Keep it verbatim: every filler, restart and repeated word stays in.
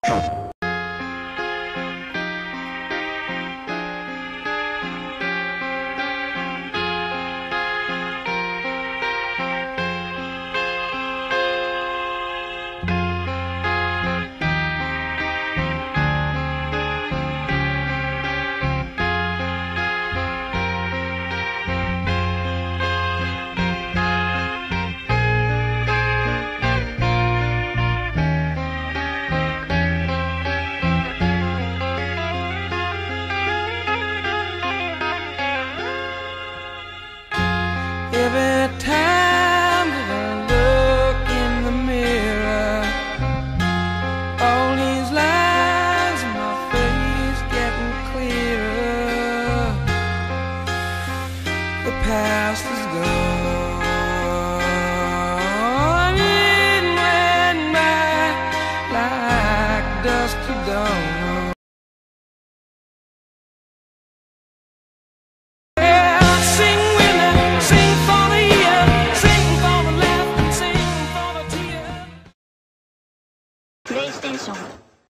Every time that I look in the mirror, all these lines in my face getting clearer. The past is gone, it went by like dust to dawn. PlayStation